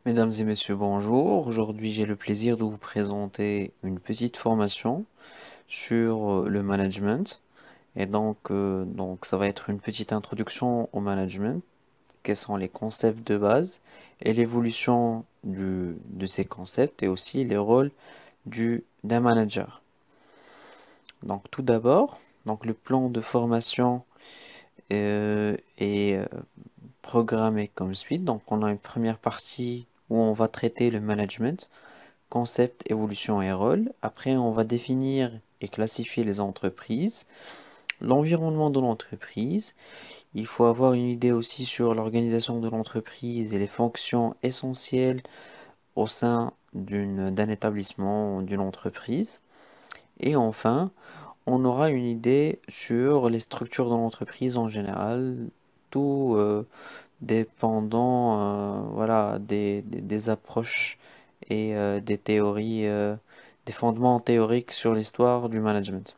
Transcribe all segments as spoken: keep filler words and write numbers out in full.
Mesdames et messieurs, bonjour. Aujourd'hui, j'ai le plaisir de vous présenter une petite formation sur euh, le management. Et donc, euh, donc, ça va être une petite introduction au management, quels sont les concepts de base et l'évolution du, de ces concepts et aussi les rôles du, d'un manager. Donc, tout d'abord, donc le plan de formation euh, est euh, programmé comme suit. Donc, on a une première partie où on va traiter le management. Concept, évolution et rôle. Après, on va définir et classifier les entreprises, l'environnement de l'entreprise. Il faut avoir une idée aussi sur l'organisation de l'entreprise et les fonctions essentielles au sein d'une, d'un établissement ou d'une entreprise. Et enfin, on aura une idée sur les structures de l'entreprise en général, tout euh, dépendant euh, voilà, des, des- des approches et euh, des théories, euh, des fondements théoriques sur l'histoire du management.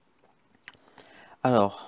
Alors,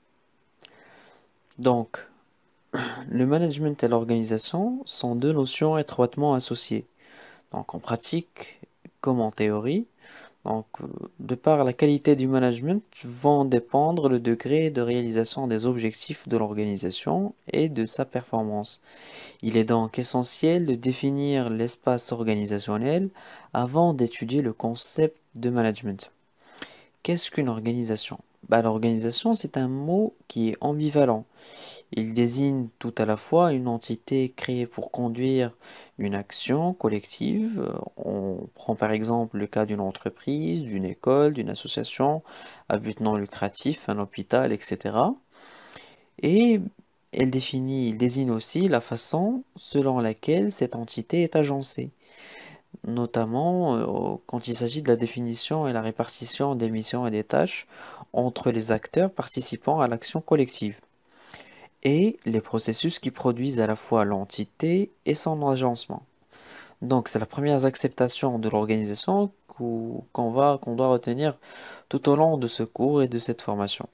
donc, le management et l'organisation sont deux notions étroitement associées. Donc, en pratique comme en théorie, donc, euh, de par la qualité du management vont dépendre le degré de réalisation des objectifs de l'organisation et de sa performance. Il est donc essentiel de définir l'espace organisationnel avant d'étudier le concept de management. Qu'est-ce qu'une organisation? Bah, l'organisation, c'est un mot qui est ambivalent. Il désigne tout à la fois une entité créée pour conduire une action collective. Euh, On prend par exemple le cas d'une entreprise, d'une école, d'une association à but non lucratif, un hôpital, et cetera. Et elle définit, il désigne aussi la façon selon laquelle cette entité est agencée, notamment euh, quand il s'agit de la définition et la répartition des missions et des tâches entre les acteurs participant à l'action collective, et les processus qui produisent à la fois l'entité et son agencement. Donc c'est la première acceptation de l'organisation qu'o- qu'on va, qu'on doit retenir tout au long de ce cours et de cette formation.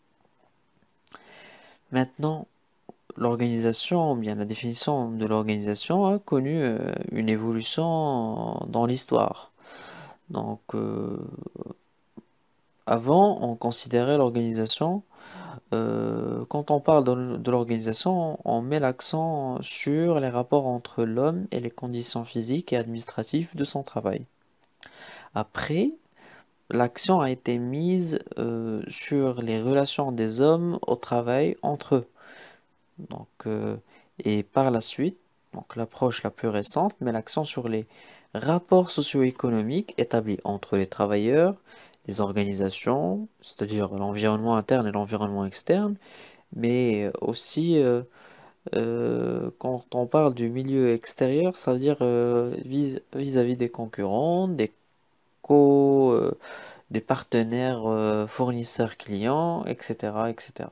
Maintenant, l'organisation, ou bien la définition de l'organisation a connu euh, une évolution dans l'histoire. Donc, euh, avant, on considérait l'organisation, euh, quand on parle de, de l'organisation, on met l'accent sur les rapports entre l'homme et les conditions physiques et administratives de son travail. Après, l'accent a été mise euh, sur les relations des hommes au travail entre eux. Donc, euh, et par la suite, donc l'approche la plus récente met l'accent sur les rapports socio-économiques établis entre les travailleurs, les organisations, c'est-à-dire l'environnement interne et l'environnement externe, mais aussi euh, euh, quand on parle du milieu extérieur, ça veut dire euh, vis- vis-à-vis des concurrents, des co, euh, des partenaires euh, fournisseurs clients, et cetera, et cetera.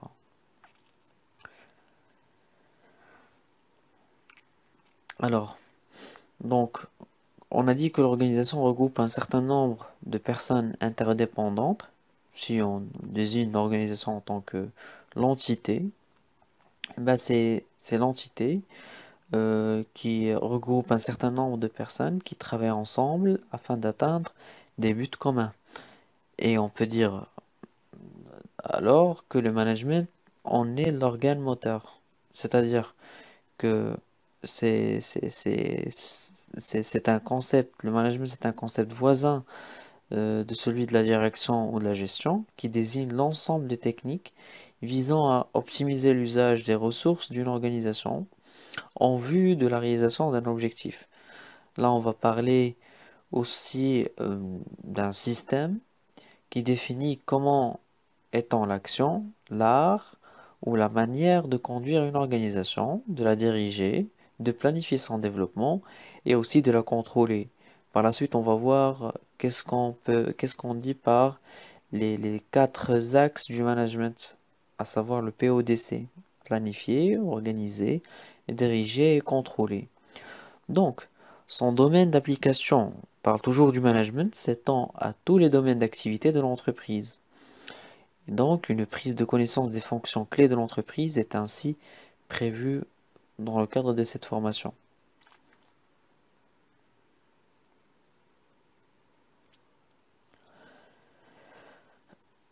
Alors, donc, on a dit que l'organisation regroupe un certain nombre de personnes interdépendantes. Si on désigne l'organisation en tant que l'entité, ben c'est c'est l'entité euh, qui regroupe un certain nombre de personnes qui travaillent ensemble afin d'atteindre des buts communs. Et on peut dire alors que le management en est l'organe moteur. C'est-à-dire que c'est c'est c'est c'est c'est un concept, le management c'est un concept voisin euh, de celui de la direction ou de la gestion, qui désigne l'ensemble des techniques visant à optimiser l'usage des ressources d'une organisation en vue de la réalisation d'un objectif. Là, on va parler aussi euh, d'un système qui définit comment étant l'action, l'art ou la manière de conduire une organisation, de la diriger, de planifier son développement et aussi de la contrôler. Par la suite, on va voir qu'est-ce qu'on peut, qu'est-ce qu'on dit par les, les quatre axes du management, à savoir le P O D C, planifier, organiser, diriger et contrôler. Donc, son domaine d'application, on parle toujours du management, s'étend à tous les domaines d'activité de l'entreprise. Et donc, une prise de connaissance des fonctions clés de l'entreprise est ainsi prévue dans le cadre de cette formation.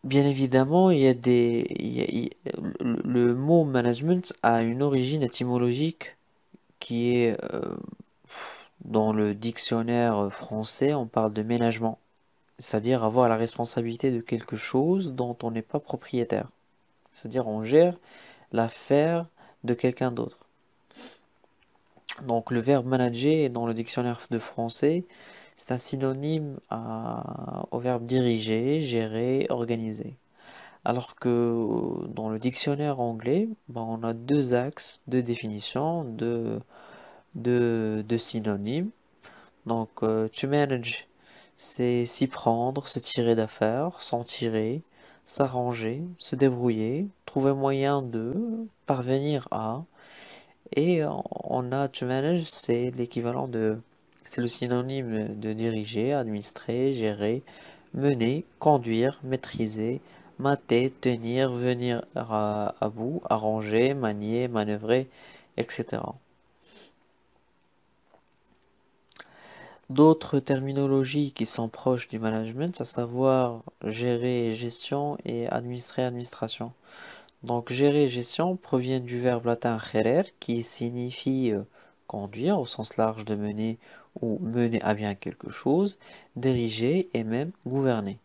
Bien évidemment, il y a des, il y a- il- le, le mot management a une origine étymologique qui est euh, dans le dictionnaire français, on parle de ménagement, c'est-à-dire avoir la responsabilité de quelque chose dont on n'est pas propriétaire. C'est-à-dire on gère l'affaire de quelqu'un d'autre. Donc le verbe manager dans le dictionnaire de français, c'est un synonyme à- au verbe diriger, gérer, organiser. Alors que dans le dictionnaire anglais, ben, on a deux axes, deux définitions, deux, deux- deux synonymes. Donc euh, to manage, c'est s'y prendre, se tirer d'affaire, s'en tirer, s'arranger, se débrouiller, trouver moyen de parvenir à. Et on a to manage, c'est l'équivalent de, c'est le synonyme de diriger, administrer, gérer, mener, conduire, maîtriser, mater, tenir, venir à, à bout, arranger, manier, manœuvrer, et cetera. D'autres terminologies qui sont proches du management, à savoir gérer, gestion et administrer, administration. Donc gérer et gestion provient du verbe latin gerer qui signifie euh, conduire au sens large de mener ou mener à bien quelque chose, diriger et même gouverner.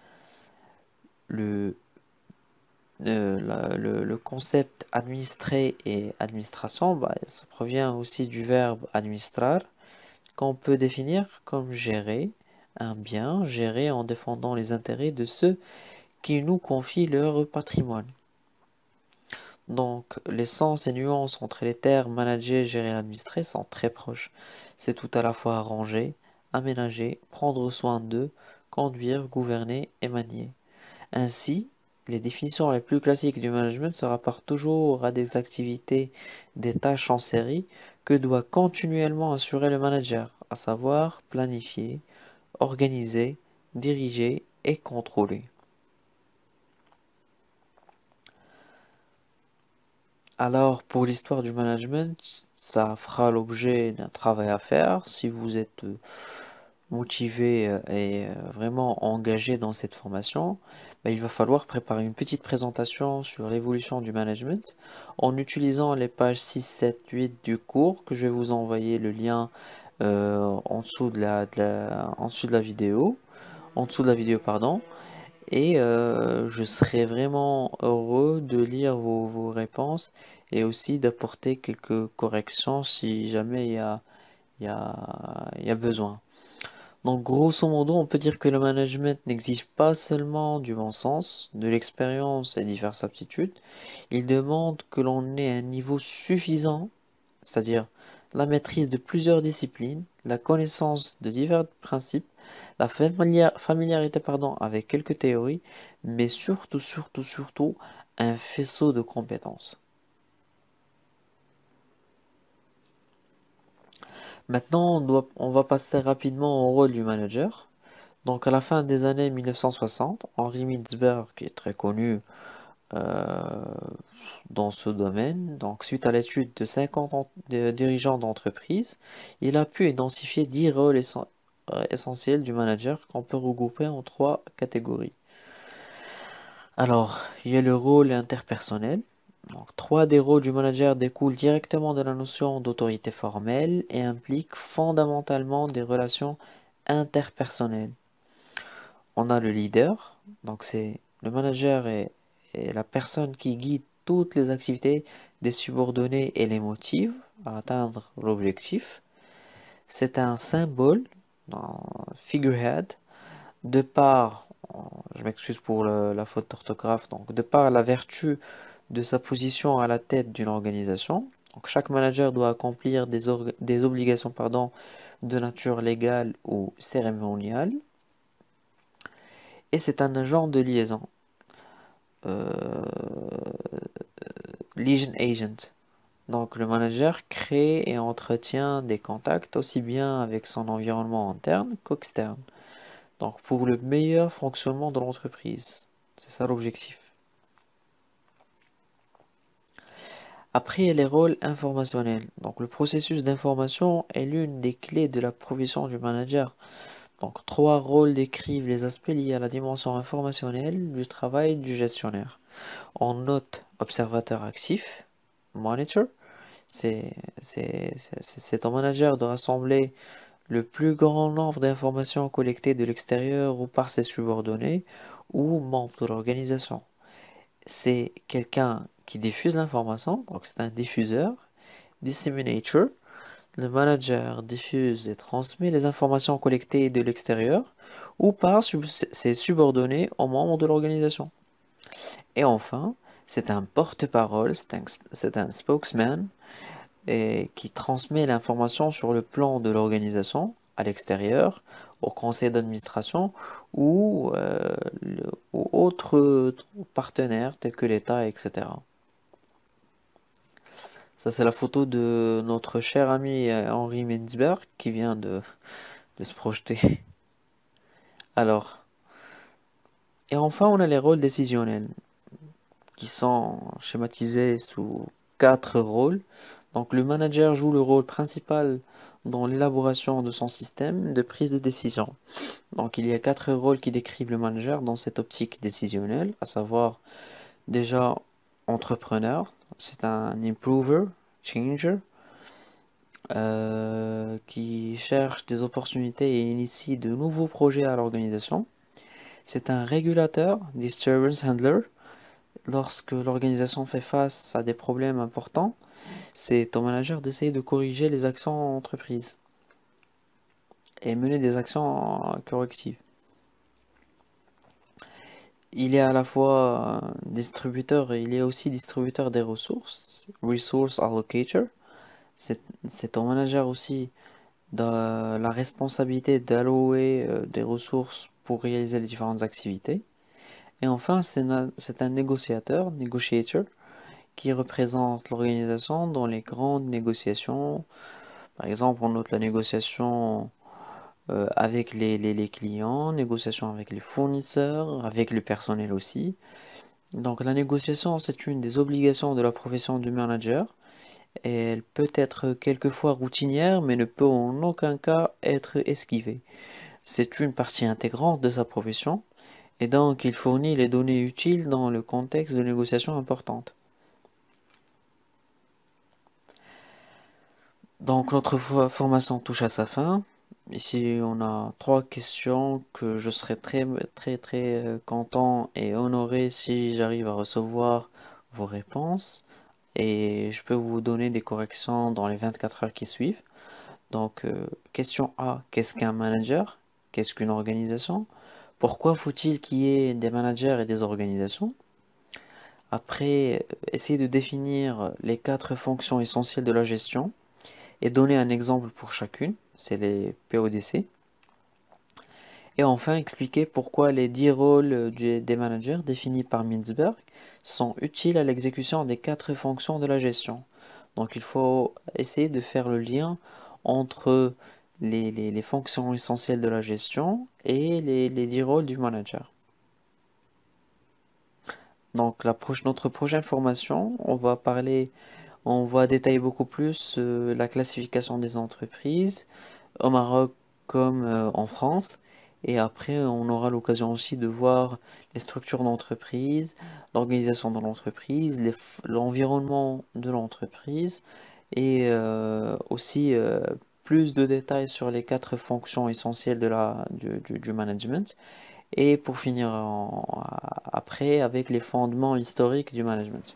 Le, euh, la- le, le concept administrer et administration, bah, ça provient aussi du verbe administrar qu'on peut définir comme gérer un bien, gérer en défendant les intérêts de ceux qui nous confient leur patrimoine. Donc, les sens et nuances entre les termes manager, gérer, administrer sont très proches. C'est tout à la fois arranger, aménager, prendre soin d'eux, conduire, gouverner et manier. Ainsi, les définitions les plus classiques du management se rapportent toujours à des activités, des tâches en série que doit continuellement assurer le manager, à savoir planifier, organiser, diriger et contrôler. Alors, pour l'histoire du management, ça fera l'objet d'un travail à faire. Si vous êtes euh, motivé euh, et euh, vraiment engagé dans cette formation, ben, il va falloir préparer une petite présentation sur l'évolution du management en utilisant les pages six, sept, huit du cours que je vais vous envoyer le lien euh, en dessous de la, de la- en dessous de la vidéo, en dessous de la vidéo, pardon. Et euh, je serais vraiment heureux de lire vos, vos réponses et aussi d'apporter quelques corrections si jamais il y a, il y a, il y a besoin. Donc grosso modo, on peut dire que le management n'exige pas seulement du bon sens, de l'expérience et diverses aptitudes. Il demande que l'on ait un niveau suffisant, c'est-à-dire la maîtrise de plusieurs disciplines, la connaissance de divers principes, la familia- familiarité pardon, avec quelques théories, mais surtout, surtout, surtout, un faisceau de compétences. Maintenant, on doit, on va passer rapidement au rôle du manager. Donc, à la fin des années mille neuf cent soixante, Henri Mintzberg, qui est très connu euh, dans ce domaine, donc suite à l'étude de cinquante en- de dirigeants d'entreprise, il a pu identifier dix rôles essen- euh, essentiels du manager qu'on peut regrouper en trois catégories. Alors, il y a le rôle interpersonnel. Donc, trois des rôles du manager découlent directement de la notion d'autorité formelle et impliquent fondamentalement des relations interpersonnelles. On a le leader, donc c'est le manager est, est la personne qui guide toutes les activités des subordonnés et les motive à atteindre l'objectif. C'est un symbole, un figurehead, de par, je m'excuse pour le- la faute d'orthographe, donc de par la vertu de sa position à la tête d'une organisation. Donc chaque manager doit accomplir des, orga- des obligations pardon, de nature légale ou cérémoniale. Et c'est un agent de liaison. euh, Legion Agent. Donc le manager crée et entretient des contacts aussi bien avec son environnement interne qu'externe. Donc pour le meilleur fonctionnement de l'entreprise. C'est ça l'objectif. Après, il y a les rôles informationnels. Donc le processus d'information est l'une des clés de la provision du manager. Donc, trois rôles décrivent les aspects liés à la dimension informationnelle du travail du gestionnaire. On note observateur actif, monitor. C'est c'est- c'est- c'est un manager de rassembler le plus grand nombre d'informations collectées de l'extérieur ou par ses subordonnés ou membres de l'organisation. C'est quelqu'un qui diffuse l'information, donc c'est un diffuseur, disseminator. Le manager diffuse et transmet les informations collectées de l'extérieur ou par sub- ses subordonnés aux membres de l'organisation. Et enfin, c'est un porte-parole, c'est un, c'est un spokesman et qui transmet l'information sur le plan de l'organisation à l'extérieur, au conseil d'administration ou, euh, le- ou autres partenaires tels que l'État, et cetera. Ça, c'est la photo de notre cher ami euh, Henri Menzberg qui vient de, de se projeter. Alors, et enfin, on a les rôles décisionnels qui sont schématisés sous quatre rôles. Donc, le manager joue le rôle principal dans l'élaboration de son système de prise de décision. Donc, il y a quatre rôles qui décrivent le manager dans cette optique décisionnelle, à savoir déjà entrepreneur, c'est un improver, changer, euh, qui cherche des opportunités et initie de nouveaux projets à l'organisation. C'est un régulateur, disturbance handler, lorsque l'organisation fait face à des problèmes importants. C'est au manager d'essayer de corriger les actions en entreprise et mener des actions correctives. Il est à la fois euh, distributeur et il est aussi distributeur des ressources, resource allocator. C'est c'est au manager aussi de la responsabilité d'allouer euh, des ressources pour réaliser les différentes activités. Et enfin, c'est un, c'est un négociateur, negotiator, qui représente l'organisation dans les grandes négociations. Par exemple, on note la négociation euh, avec les, les, les clients, négociation avec les fournisseurs, avec le personnel aussi. Donc la négociation, c'est une des obligations de la profession du manager. Et elle peut être quelquefois routinière, mais ne peut en aucun cas être esquivée. C'est une partie intégrante de sa profession, et donc il fournit les données utiles dans le contexte de négociations importantes. Donc notre formation touche à sa fin. Ici, on a trois questions que je serais très très très euh, content et honoré si j'arrive à recevoir vos réponses. Et je peux vous donner des corrections dans les vingt-quatre heures qui suivent. Donc, euh, question A, qu'est-ce qu'un manager? Qu'est-ce qu'une organisation? Pourquoi faut-il qu'il y ait des managers et des organisations? Après, euh, essayez de définir les quatre fonctions essentielles de la gestion et donner un exemple pour chacune, c'est les P O D C. Et enfin, expliquer pourquoi les dix rôles du- des managers définis par Mintzberg sont utiles à l'exécution des quatre fonctions de la gestion. Donc, il faut essayer de faire le lien entre les, les- les fonctions essentielles de la gestion et les, les dix rôles du manager. Donc, la proche- notre prochaine formation, on va parler, on va détailler beaucoup plus euh, la classification des entreprises au Maroc comme euh, en France. Et après, on aura l'occasion aussi de voir les structures d'entreprise, l'organisation de l'entreprise, les f- l'environnement de l'entreprise et euh, aussi euh, plus de détails sur les quatre fonctions essentielles de la, du, du- du management. Et pour finir en- après avec les fondements historiques du management.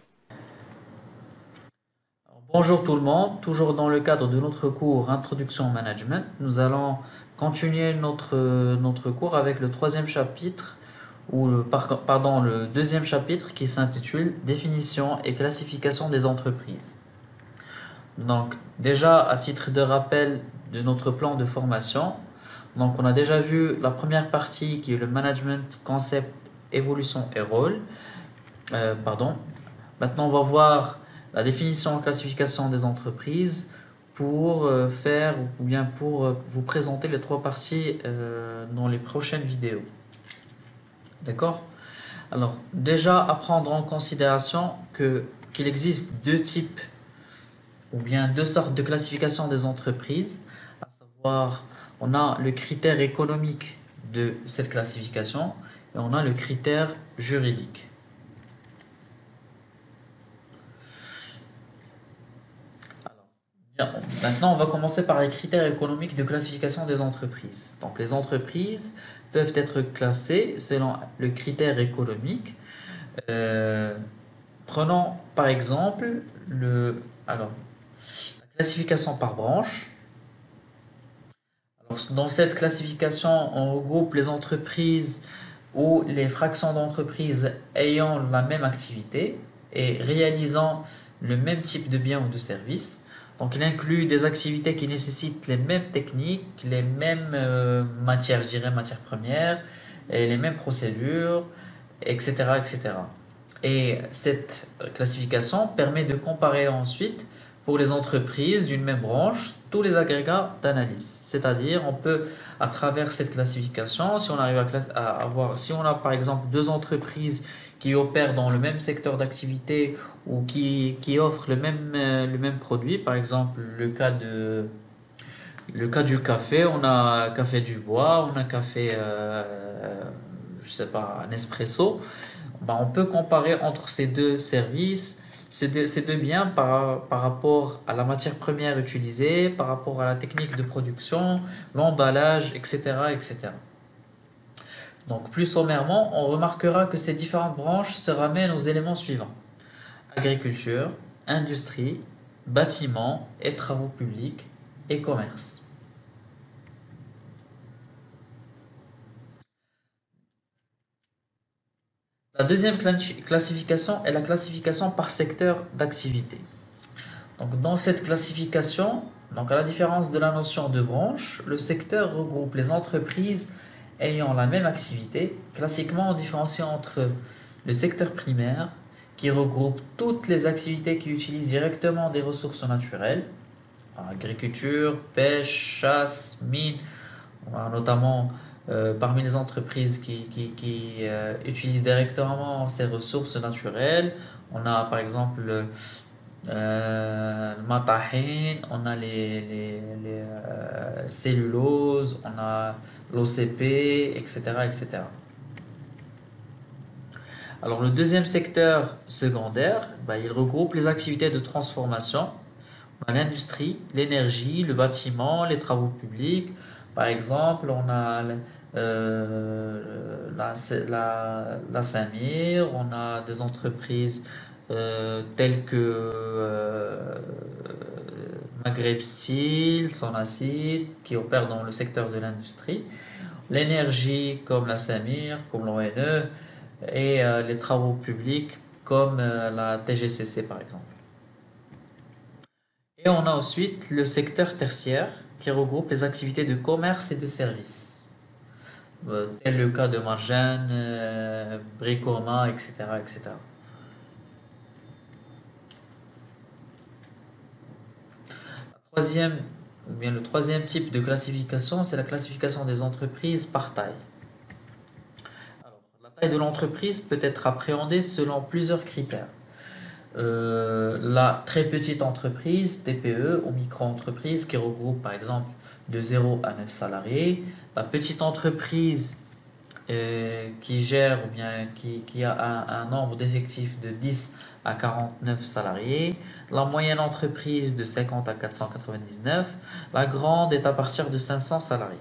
Bonjour tout le monde, toujours dans le cadre de notre cours Introduction au Management, nous allons continuer notre, notre cours avec le troisième chapitre, ou le, par- pardon, le deuxième chapitre qui s'intitule Définition et classification des entreprises. Donc déjà à titre de rappel de notre plan de formation, donc on a déjà vu la première partie qui est le management, concept, évolution et rôle. Euh, pardon. Maintenant, on va voir la définition et classification des entreprises pour euh, faire ou bien pour euh, vous présenter les trois parties euh, dans les prochaines vidéos. D'accord? Alors, déjà à prendre en considération que qu'il existe deux types ou bien deux sortes de classification des entreprises, à savoir voir, on a le critère économique de cette classification et on a le critère juridique. Alors, bien, maintenant, on va commencer par les critères économiques de classification des entreprises. Donc, les entreprises peuvent être classées selon le critère économique. Euh, Prenons par exemple le, alors, la classification par branche. Alors, dans cette classification, on regroupe les entreprises ou les fractions d'entreprises ayant la même activité et réalisant le même type de bien ou de service. Donc, il inclut des activités qui nécessitent les mêmes techniques, les mêmes euh, matières, je dirais, matières premières, et les mêmes procédures, et cetera, et cetera. Et cette classification permet de comparer ensuite pour les entreprises d'une même branche tous les agrégats d'analyse. C'est-à-dire, on peut, à travers cette classification, si on arrive à, cla- à avoir, si on a par exemple deux entreprises qui opèrent dans le même secteur d'activité ou qui, qui offrent le même, euh, le même produit, par exemple le cas de, le cas du café, on a Café du Bois, on a Café, euh, je sais pas, Nespresso. Ben, on peut comparer entre ces deux services, ces deux, ces deux biens par, par rapport à la matière première utilisée, par rapport à la technique de production, l'emballage, et cetera, et cetera. Donc, plus sommairement, on remarquera que ces différentes branches se ramènent aux éléments suivants: agriculture, industrie, bâtiment et travaux publics et commerce. La deuxième classification est la classification par secteur d'activité. Donc, dans cette classification, donc à la différence de la notion de branche, le secteur regroupe les entreprises ayant la même activité. Classiquement, on différencie entre le secteur primaire, qui regroupe toutes les activités qui utilisent directement des ressources naturelles, agriculture, pêche, chasse, mine. On a notamment euh, parmi les entreprises qui, qui, qui, euh, utilisent directement ces ressources naturelles, on a par exemple euh, le matahin, on a les, les, les, euh, celluloses, on a l'O C P, et cetera, et cetera. Alors le deuxième secteur secondaire, bah, il regroupe les activités de transformation. On a l'industrie, l'énergie, le bâtiment, les travaux publics. Par exemple, on a euh, la, la, la Samir, on a des entreprises euh, telles que euh, Maghreb Steel, Sonacid, qui opèrent dans le secteur de l'industrie. L'énergie comme la Samir, comme l'O N E, et euh, les travaux publics comme euh, la T G C C par exemple. Et on a ensuite le secteur tertiaire qui regroupe les activités de commerce et de services. Euh, tel le cas de Marjane, euh, Bricoma, et cetera, et cetera. La troisième, ou bien le troisième type de classification, c'est la classification des entreprises par taille. Alors, la taille de l'entreprise peut être appréhendée selon plusieurs critères. Euh, la très petite entreprise, T P E ou micro-entreprise qui regroupe par exemple de zéro à neuf salariés. La petite entreprise euh, qui gère ou bien qui, qui a un, un nombre d'effectifs de dix à quarante-neuf salariés. La moyenne entreprise de cinquante à quatre cent quatre-vingt-dix-neuf. La grande est à partir de cinq cents salariés.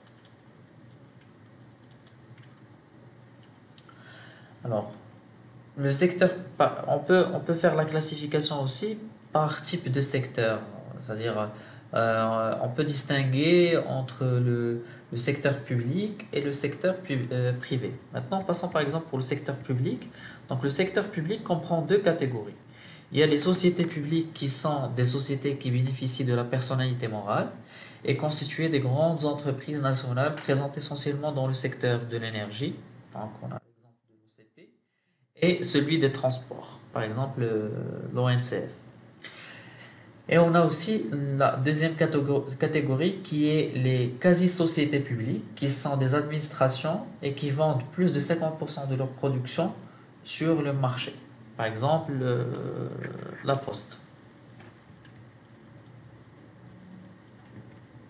Alors, le secteur, on peut, on peut faire la classification aussi par type de secteur. C'est-à-dire, euh, on peut distinguer entre le, le secteur public et le secteur pu- euh, privé. Maintenant, passons par exemple pour le secteur public. Donc, le secteur public comprend deux catégories. Il y a les sociétés publiques qui sont des sociétés qui bénéficient de la personnalité morale et constituées des grandes entreprises nationales présentes essentiellement dans le secteur de l'énergie. Donc, on a l'exemple de l'O C P et celui des transports, par exemple euh, l'O N C F. Et on a aussi la deuxième catégorie qui est les quasi-sociétés publiques, qui sont des administrations et qui vendent plus de cinquante pour cent de leur production sur le marché. Par exemple, euh, la Poste.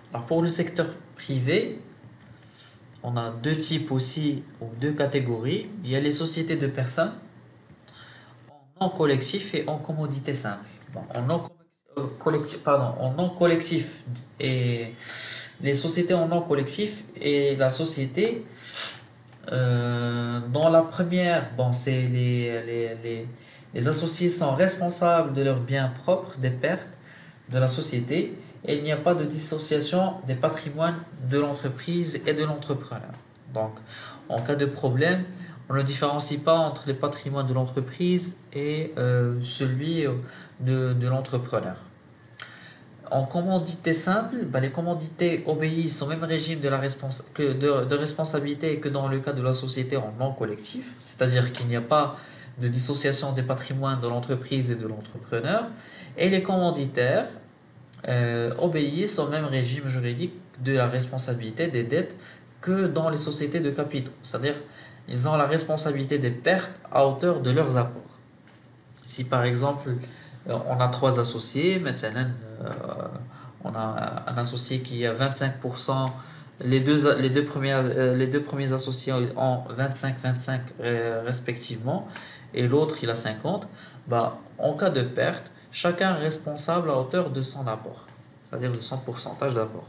Alors pour le secteur privé, on a deux types aussi, ou deux catégories. Il y a les sociétés de personnes en non collectif et en commodité simple. Bon, en non euh, collectif, pardon, en non collectif et les sociétés en non collectif et la société euh, dans la première, bon, c'est les, les, les, les associés sont responsables de leurs biens propres, des pertes de la société, et il n'y a pas de dissociation des patrimoines de l'entreprise et de l'entrepreneur. Donc, en cas de problème, on ne différencie pas entre les patrimoines de l'entreprise et euh, celui de, de l'entrepreneur. En commandité simple, bah, les commandités obéissent au même régime de, la respons- que de, de responsabilité que dans le cas de la société en non collectif, c'est-à-dire qu'il n'y a pas de dissociation des patrimoines de l'entreprise et de l'entrepreneur. Et les commanditaires euh, obéissent au même régime juridique de la responsabilité des dettes que dans les sociétés de capitaux, c'est-à-dire ils ont la responsabilité des pertes à hauteur de leurs apports. Si par exemple euh, on a trois associés, maintenant euh, on a un associé qui a vingt-cinq pour cent, les deux, les deux, premiers, euh, les deux premiers associés ont vingt-cinq vingt-cinq euh, respectivement, et l'autre il a cinquante, bah, en cas de perte, chacun est responsable à hauteur de son apport, c'est-à-dire de son pourcentage d'apport.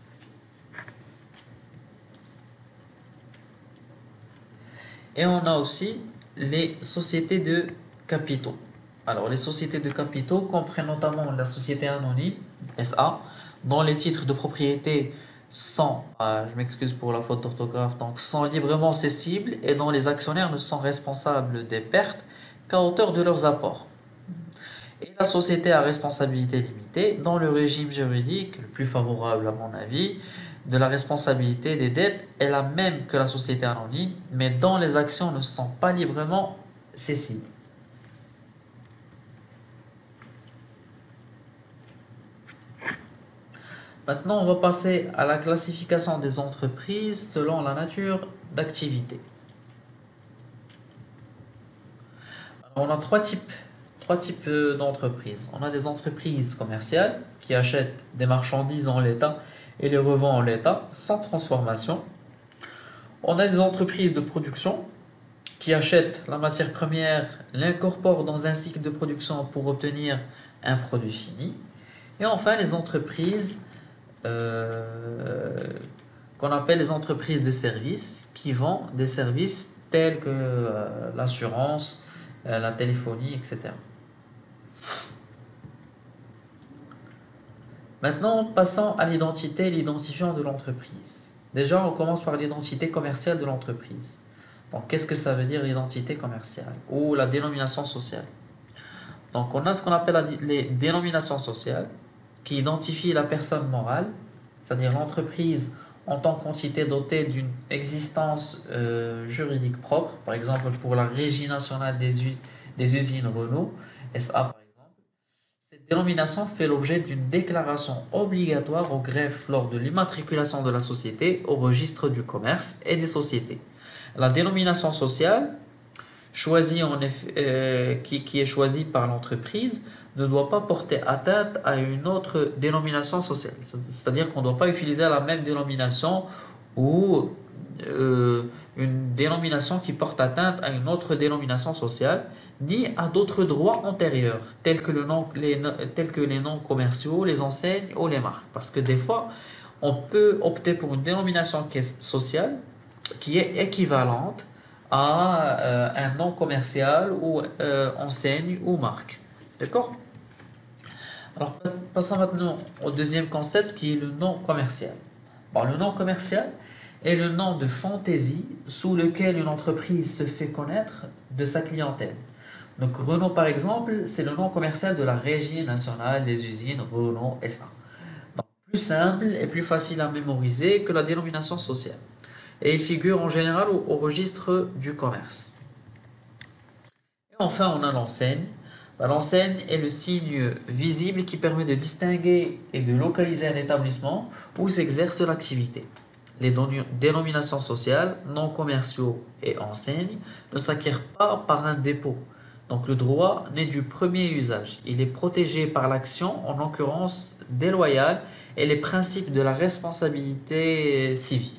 Et on a aussi les sociétés de capitaux. Alors, les sociétés de capitaux comprennent notamment la société anonyme, S A, dont les titres de propriété sont, euh, je m'excuse pour la faute d'orthographe, donc sont librement cessibles et dont les actionnaires ne sont responsables des pertes qu'à hauteur de leurs apports. Et la société à responsabilité limitée, dont le régime juridique, le plus favorable à mon avis, de la responsabilité des dettes est la même que la société anonyme, mais dont les actions ne sont pas librement cessibles. Maintenant, on va passer à la classification des entreprises selon la nature d'activité. On a trois types, trois types euh, d'entreprises. On a des entreprises commerciales qui achètent des marchandises en l'état et les revendent en l'état sans transformation. On a des entreprises de production qui achètent la matière première, l'incorporent dans un cycle de production pour obtenir un produit fini. Et enfin, les entreprises euh, qu'on appelle les entreprises de services qui vendent des services tels que euh, l'assurance, euh, la téléphonie, et cetera. Maintenant, passons à l'identité et l'identifiant de l'entreprise. Déjà, on commence par l'identité commerciale de l'entreprise. Donc, qu'est-ce que ça veut dire l'identité commerciale ou la dénomination sociale? Donc, on a ce qu'on appelle les dénominations sociales qui identifient la personne morale, c'est-à-dire l'entreprise en tant qu'entité dotée d'une existence euh, juridique propre, par exemple pour la Régie nationale des, u- des usines Renault, S A par exemple. Cette dénomination fait l'objet d'une déclaration obligatoire au greffe lors de l'immatriculation de la société au registre du commerce et des sociétés. La dénomination sociale choisi en effet, euh, qui, qui est choisi par l'entreprise ne doit pas porter atteinte à une autre dénomination sociale. C'est-à-dire qu'on ne doit pas utiliser la même dénomination ou euh, une dénomination qui porte atteinte à une autre dénomination sociale, ni à d'autres droits antérieurs, tels que, le nom, les, tels que les noms commerciaux, les enseignes ou les marques. Parce que des fois, on peut opter pour une dénomination qui est sociale, qui est équivalente à euh, un nom commercial ou euh, enseigne ou marque. D'accord? Alors, passons maintenant au deuxième concept qui est le nom commercial. Bon, le nom commercial est le nom de fantaisie sous lequel une entreprise se fait connaître de sa clientèle. Donc, Renault, par exemple, c'est le nom commercial de la Régie nationale des usines Renault S A. Donc, plus simple et plus facile à mémoriser que la dénomination sociale. Et il figure en général au, au registre du commerce. Et enfin, on a l'enseigne. Bah, l'enseigne est le signe visible qui permet de distinguer et de localiser un établissement où s'exerce l'activité. Les dénominations sociales, noms commerciaux et enseignes ne s'acquièrent pas par un dépôt. Donc le droit n'est du premier usage. Il est protégé par l'action, en occurrence déloyale, et les principes de la responsabilité civile.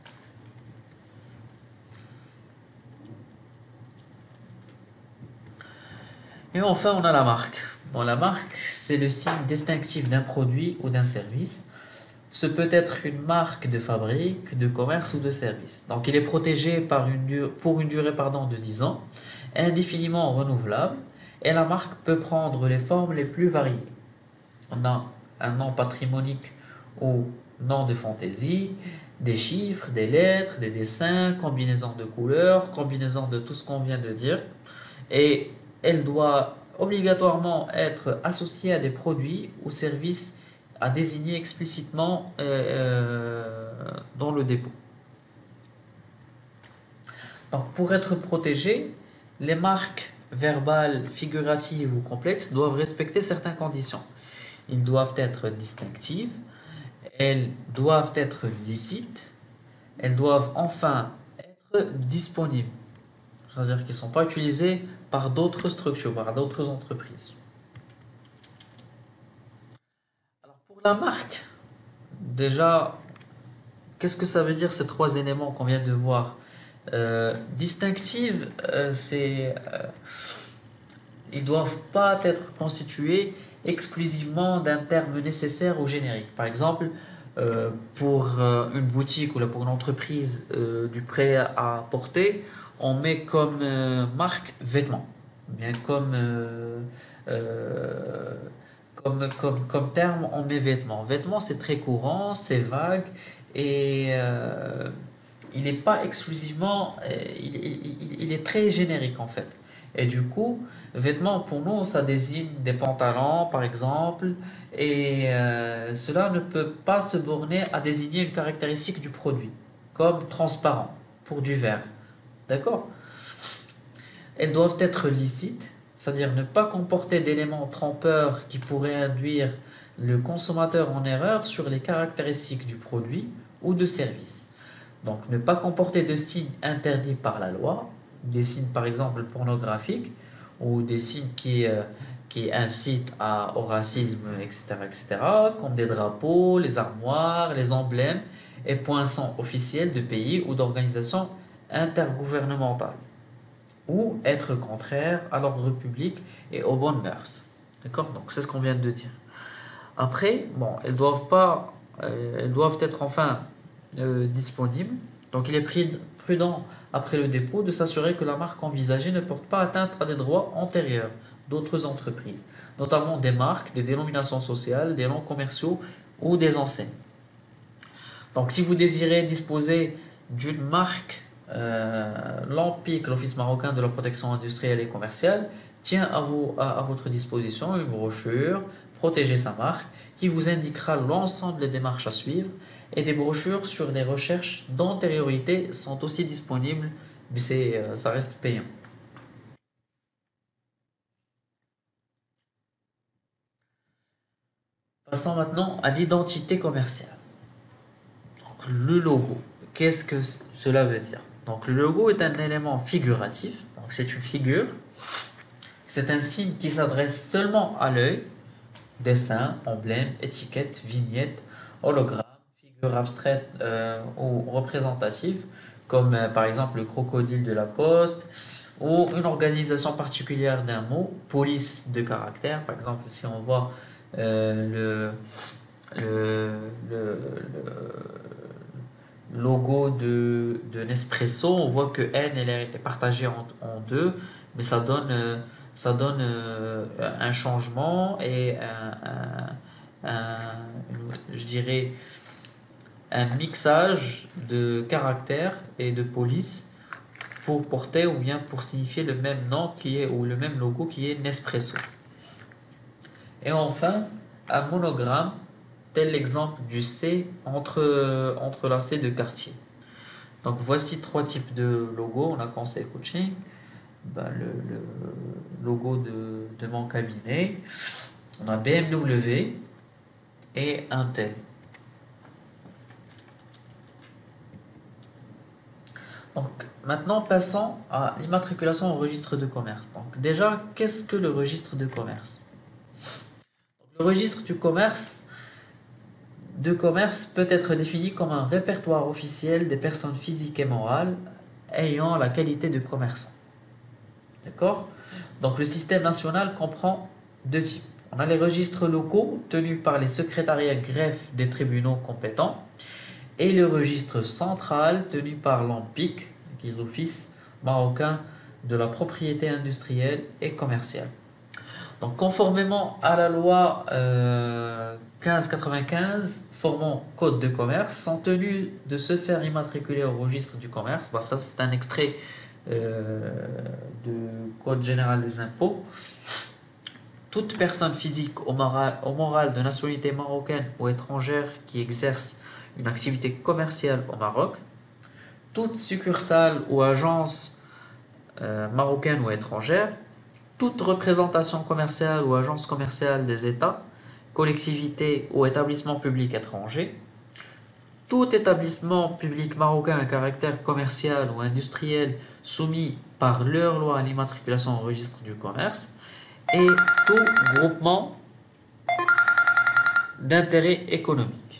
Et enfin, on a la marque. Bon, la marque, c'est le signe distinctif d'un produit ou d'un service. Ce peut être une marque de fabrique, de commerce ou de service. Donc, il est protégé par une dur- pour une durée pardon, de dix ans, indéfiniment renouvelable, et la marque peut prendre les formes les plus variées. On a un nom patrimonique ou nom de fantaisie, des chiffres, des lettres, des dessins, combinaison de couleurs, combinaison de tout ce qu'on vient de dire. Et elle doit obligatoirement être associée à des produits ou services à désigner explicitement euh, euh, dans le dépôt. Donc, pour être protégées, les marques verbales, figuratives ou complexes doivent respecter certaines conditions. Ils doivent être distinctives, elles doivent être licites, elles doivent enfin être disponibles. C'est-à-dire qu'ils ne sont pas utilisés par d'autres structures, par d'autres entreprises. Alors pour la marque, déjà, qu'est-ce que ça veut dire ces trois éléments qu'on vient de voir? Euh, distinctive, euh, c'est, euh, ils ne doivent pas être constitués exclusivement d'un terme nécessaire ou générique. Par exemple, euh, pour euh, une boutique ou là, pour une entreprise euh, du prêt à porter, on met comme euh, marque vêtements, bien comme, euh, euh, comme, comme, comme terme, on met vêtements. Vêtements, c'est très courant, c'est vague et euh, il n'est pas exclusivement, euh, il, il- il est très générique en fait. Et du coup, vêtements pour nous, ça désigne des pantalons par exemple, et euh, cela ne peut pas se borner à désigner une caractéristique du produit, comme transparent pour du verre. D'accord? Elles doivent être licites, c'est-à-dire ne pas comporter d'éléments trompeurs qui pourraient induire le consommateur en erreur sur les caractéristiques du produit ou de service. Donc, ne pas comporter de signes interdits par la loi, des signes par exemple pornographiques ou des signes qui, euh, qui incitent à, au racisme, et cetera, et cetera, comme des drapeaux, les armoires, les emblèmes et poinçons officiels de pays ou d'organisations intergouvernementales, ou être contraire à l'ordre public et aux bonnes mœurs. D'accord? Donc, c'est ce qu'on vient de dire. Après, bon, elles doivent pas, euh, elles doivent être enfin euh, disponibles. Donc, il est prudent après le dépôt de s'assurer que la marque envisagée ne porte pas atteinte à des droits antérieurs d'autres entreprises, notamment des marques, des dénominations sociales, des noms commerciaux ou des enseignes. Donc, si vous désirez disposer d'une marque, euh, l'O M P I C, l'Office marocain de la protection industrielle et commerciale, tient à, vous, à, à votre disposition une brochure Protéger sa marque qui vous indiquera l'ensemble des démarches à suivre, et des brochures sur les recherches d'antériorité sont aussi disponibles, mais c'est, euh, ça reste payant. Passons maintenant à l'identité commerciale. Donc, le logo, qu'est-ce que cela veut dire? Donc, le logo est un élément figuratif, donc c'est une figure, c'est un signe qui s'adresse seulement à l'œil: dessin, emblème, étiquette, vignette, hologramme, figure abstraite euh, ou représentative, comme euh, par exemple le crocodile de Lacoste, ou une organisation particulière d'un mot, police de caractère. Par exemple, si on voit euh, le, le, le, le logo de, de Nespresso, on voit que N elle est partagée en, en deux, mais ça donne, euh, ça donne euh, un changement et un, un- un- je dirais un mixage de caractères et de police pour porter ou bien pour signifier le même nom qui est ou le même logo qui est Nespresso. Et enfin, un monogramme, tel l'exemple du C entre, entrelacé de quartiers. Donc voici trois types de logos. On a Conseil Coaching, ben, le, le logo de, de mon cabinet. On a B M W et Intel. Donc maintenant passons à l'immatriculation au registre de commerce. Donc déjà, qu'est-ce que le registre de commerce? Le registre du commerce, de commerce peut être défini comme un répertoire officiel des personnes physiques et morales ayant la qualité de commerçant. D'accord? Donc le système national comprend deux types. On a les registres locaux tenus par les secrétariats greffes des tribunaux compétents et le registre central tenu par l'ANPIC, qui est l'Office marocain de la propriété industrielle et commerciale. Donc, conformément à la loi euh, quinze quatre-vingt-quinze formant Code de commerce, sont tenus de se faire immatriculer au registre du commerce. Bah, ça, c'est un extrait euh, du Code général des impôts. Toute personne physique ou morale, ou morale de nationalité marocaine ou étrangère qui exerce une activité commerciale au Maroc, toute succursale ou agence euh, marocaine ou étrangère, toute représentation commerciale ou agence commerciale des États, collectivités ou établissements publics étrangers, tout établissement public marocain à caractère commercial ou industriel soumis par leur loi à l'immatriculation au registre du commerce, et tout groupement d'intérêt économique.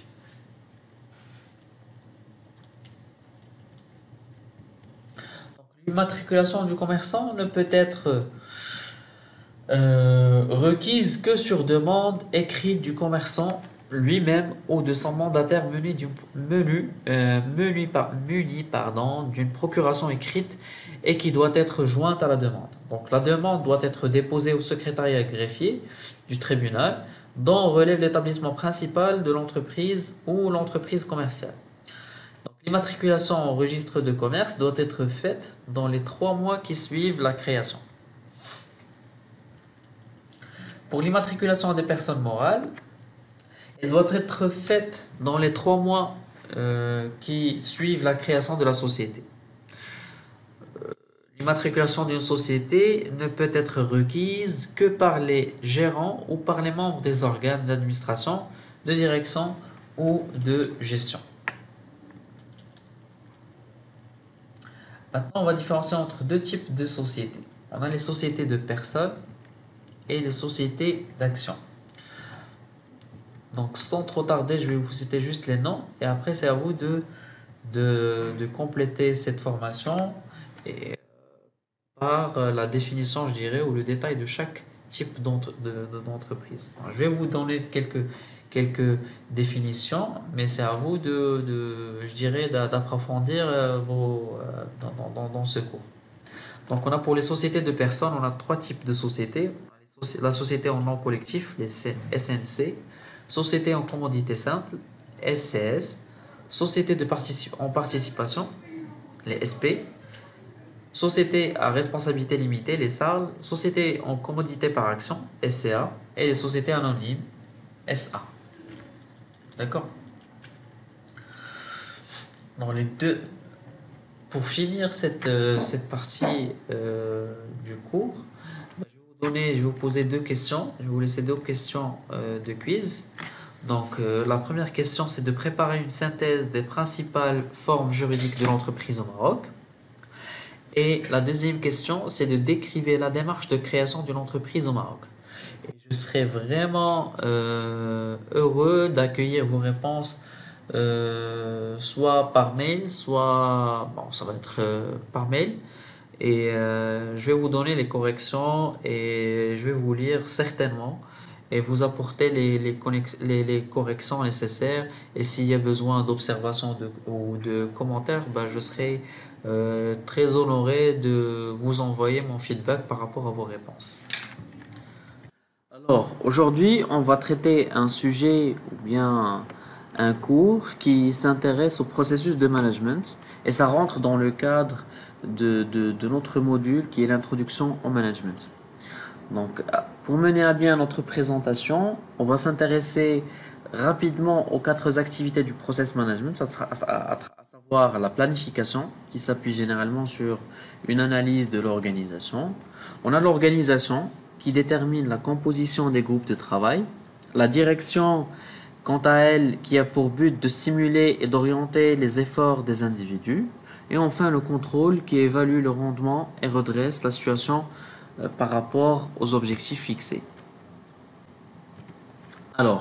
L'immatriculation du commerçant ne peut être euh, requise que sur demande écrite du commerçant lui-même ou de son mandataire muni d'une menu, euh, muni par, muni, pardon, d'une procuration écrite et qui doit être jointe à la demande. Donc la demande doit être déposée au secrétariat greffier du tribunal dont relève l'établissement principal de l'entreprise ou l'entreprise commerciale. L'immatriculation au registre de commerce doit être faite dans les trois mois qui suivent la création. Pour l'immatriculation des personnes morales, elle doit être faite dans les trois mois euh, qui suivent la création de la société. Euh, L'immatriculation d'une société ne peut être requise que par les gérants ou par les membres des organes d'administration, de direction ou de gestion. Maintenant, on va différencier entre deux types de sociétés. On a les sociétés de personnes et les sociétés d'actions. Donc, sans trop tarder, je vais vous citer juste les noms et après, c'est à vous de, de, de compléter cette formation et par la définition, je dirais, ou le détail de chaque type d'entreprise. Je vais vous donner quelques, quelques définitions, mais c'est à vous de, de je dirais, d'approfondir vos, dans, dans, dans ce cours. Donc, on a pour les sociétés de personnes, on a trois types de sociétés. La société en nom collectif, les S N C, société en commodité simple, S C S, société de particip en participation, les S P, société à responsabilité limitée, les S A R L, société en commodité par action, S C A, et les sociétés anonymes, S A. D'accord? Dans les deux, pour finir cette, euh, cette partie euh, du cours, Donner, je vais vous poser deux questions. Je vais vous laisser deux questions euh, de quiz. Donc, euh, la première question, c'est de préparer une synthèse des principales formes juridiques de l'entreprise au Maroc. Et la deuxième question, c'est de décrire la démarche de création d'une entreprise au Maroc. Et je serais vraiment euh, heureux d'accueillir vos réponses euh, soit par mail, soit... Bon, ça va être euh, par mail. Et euh, je vais vous donner les corrections et je vais vous lire certainement et vous apporter les, les, les, les corrections nécessaires. Et s'il y a besoin d'observations de, ou de commentaires, ben je serai euh, très honoré de vous envoyer mon feedback par rapport à vos réponses. Alors, aujourd'hui, on va traiter un sujet ou bien un cours qui s'intéresse au processus de management et ça rentre dans le cadre De, de, de notre module qui est l'introduction au management. Donc, pour mener à bien notre présentation, on va s'intéresser rapidement aux quatre activités du process management, ça sera à, à, à savoir la planification, qui s'appuie généralement sur une analyse de l'organisation. On a l'organisation, qui détermine la composition des groupes de travail. La direction, quant à elle, qui a pour but de stimuler et d'orienter les efforts des individus. Et enfin, le contrôle qui évalue le rendement et redresse la situation euh, par rapport aux objectifs fixés. Alors,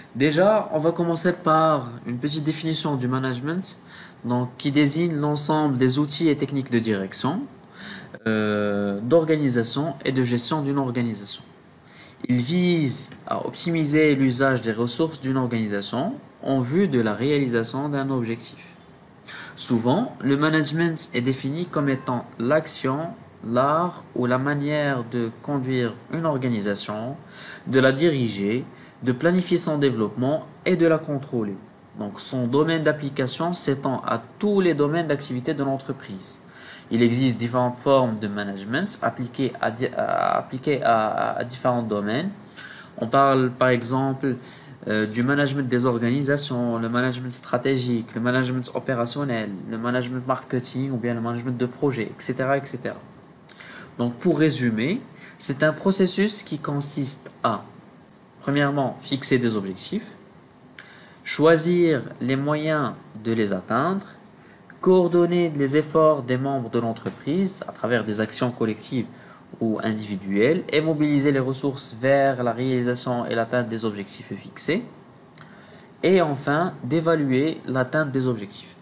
Déjà, on va commencer par une petite définition du management, donc qui désigne l'ensemble des outils et techniques de direction, euh, d'organisation et de gestion d'une organisation. Il vise à optimiser l'usage des ressources d'une organisation en vue de la réalisation d'un objectif. Souvent, le management est défini comme étant l'action, l'art ou la manière de conduire une organisation, de la diriger, de planifier son développement et de la contrôler. Donc son domaine d'application s'étend à tous les domaines d'activité de l'entreprise. Il existe différentes formes de management appliquées à, à- appliquées à- à différents domaines. On parle par exemple euh, du management des organisations, le management stratégique, le management opérationnel, le management marketing ou bien le management de projet, et cetera, et cetera. Donc pour résumer, c'est un processus qui consiste à, premièrement, fixer des objectifs, choisir les moyens de les atteindre, coordonner les efforts des membres de l'entreprise à travers des actions collectives ou individuelles et mobiliser les ressources vers la réalisation et l'atteinte des objectifs fixés. Et enfin, d'évaluer l'atteinte des objectifs.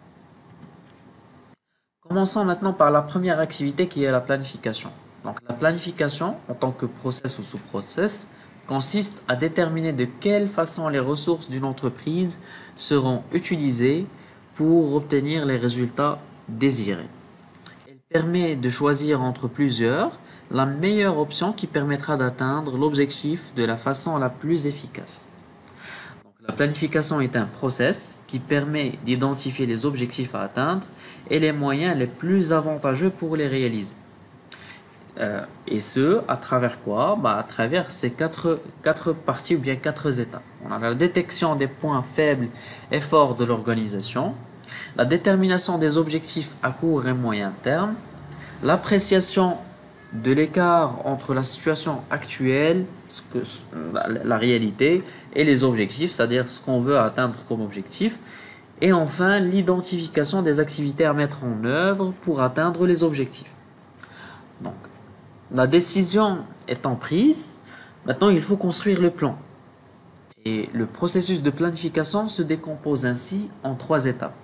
Commençons maintenant par la première activité qui est la planification. Donc la planification, en tant que process ou sous-process, consiste à déterminer de quelle façon les ressources d'une entreprise seront utilisées pour obtenir les résultats désirés. Elle permet de choisir entre plusieurs la meilleure option qui permettra d'atteindre l'objectif de la façon la plus efficace. Donc, la planification est un process qui permet d'identifier les objectifs à atteindre et les moyens les plus avantageux pour les réaliser. Euh, et ce, à travers quoi? Bah, à travers ces quatre, quatre parties ou bien quatre étapes. On a la détection des points faibles et forts de l'organisation, la détermination des objectifs à court et moyen terme, l'appréciation de l'écart entre la situation actuelle, ce que, la, la réalité, et les objectifs, c'est-à-dire ce qu'on veut atteindre comme objectif, et enfin l'identification des activités à mettre en œuvre pour atteindre les objectifs. Donc, la décision étant prise, maintenant il faut construire le plan. Et le processus de planification se décompose ainsi en trois étapes.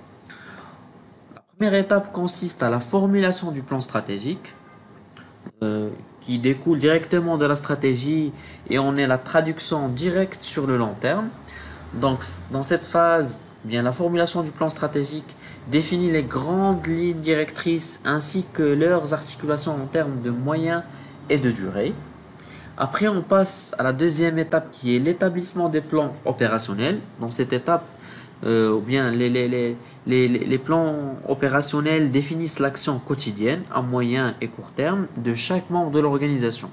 La première étape consiste à la formulation du plan stratégique, euh, qui découle directement de la stratégie et on est la traduction directe sur le long terme. Donc, dans cette phase, bien, la formulation du plan stratégique définit les grandes lignes directrices ainsi que leurs articulations en termes de moyens et de durée. Après, on passe à la deuxième étape qui est l'établissement des plans opérationnels. Dans cette étape, euh, ou bien les, les, les, les, les plans opérationnels définissent l'action quotidienne à moyen et court terme de chaque membre de l'organisation.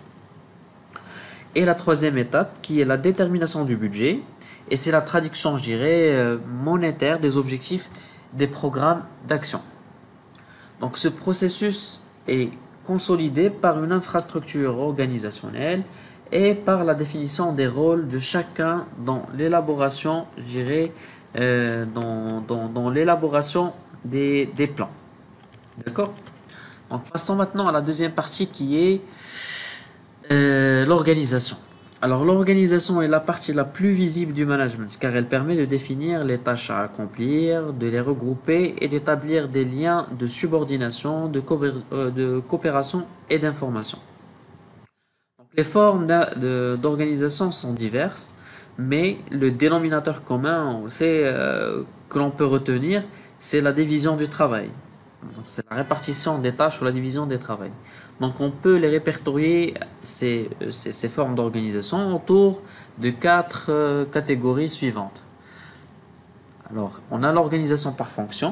Et la troisième étape qui est la détermination du budget. Et c'est la traduction, je dirais, euh, monétaire des objectifs des programmes d'action. Donc ce processus est consolidé par une infrastructure organisationnelle et par la définition des rôles de chacun dans l'élaboration, je dirais, euh, dans, dans, dans l'élaboration des, des plans. D'accord? Donc passons maintenant à la deuxième partie qui est euh, l'organisation. Alors l'organisation est la partie la plus visible du management car elle permet de définir les tâches à accomplir, de les regrouper et d'établir des liens de subordination, de, euh, de coopération et d'information. Les formes d'organisation sont diverses, mais le dénominateur commun c'est, euh, que l'on peut retenir, c'est la division du travail. C'est la répartition des tâches ou la division des travails. Donc on peut les répertorier, ces, ces, ces formes d'organisation, autour de quatre euh, catégories suivantes. Alors, on a l'organisation par fonction.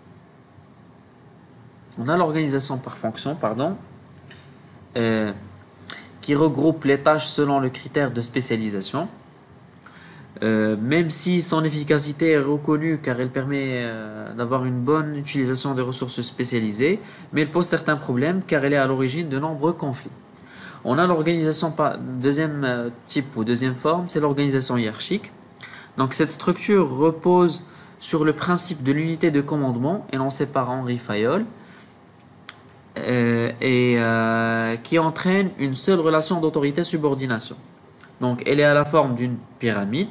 On a l'organisation par fonction, pardon, euh, qui regroupe les tâches selon le critère de spécialisation. Euh, même si son efficacité est reconnue car elle permet euh, d'avoir une bonne utilisation des ressources spécialisées, mais elle pose certains problèmes car elle est à l'origine de nombreux conflits. On a l'organisation par deuxième euh, type ou deuxième forme, c'est l'organisation hiérarchique. Donc cette structure repose sur le principe de l'unité de commandement énoncé par Henri Fayol euh, et euh, qui entraîne une seule relation d'autorité-subordination. Donc elle est à la forme d'une pyramide.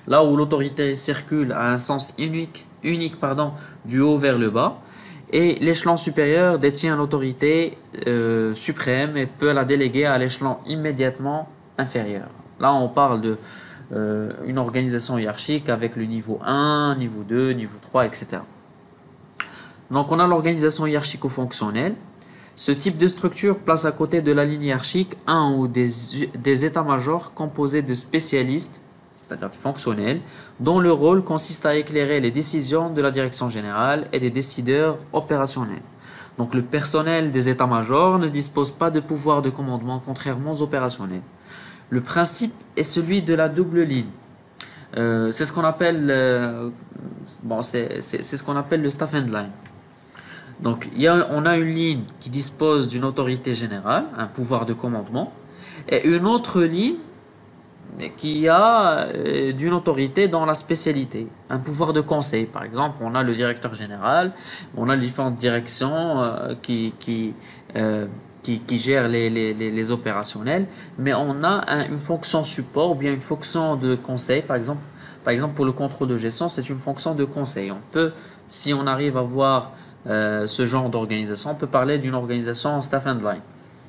là où l'autorité circule à un sens unique, unique pardon, du haut vers le bas, et l'échelon supérieur détient l'autorité euh, suprême et peut la déléguer à l'échelon immédiatement inférieur. Là, on parle de euh, une organisation hiérarchique avec le niveau un, niveau deux, niveau trois, et cetera. Donc, on a l'organisation hiérarchico-fonctionnelle. Ce type de structure place à côté de la ligne hiérarchique un ou des, des états-majors composés de spécialistes, c'est-à-dire fonctionnels, dont le rôle consiste à éclairer les décisions de la direction générale et des décideurs opérationnels. Donc le personnel des états-majors ne dispose pas de pouvoir de commandement contrairement aux opérationnels. Le principe est celui de la double ligne. Euh, c'est ce qu'on appelle, euh, bon, c'est, c'est, c'est ce qu'on appelle le staff and line. Donc, il y a, on a une ligne qui dispose d'une autorité générale, un pouvoir de commandement, et une autre ligne qui a euh, d'une autorité dans la spécialité, un pouvoir de conseil. Par exemple, on a le directeur général, on a les différentes directions euh, qui, qui, euh, qui, qui gèrent les, les, les, les opérationnels, mais on a un, une fonction support ou bien une fonction de conseil. Par exemple, par exemple, pour le contrôle de gestion, c'est une fonction de conseil. On peut, si on arrive à voir euh, ce genre d'organisation, on peut parler d'une organisation en staff and line.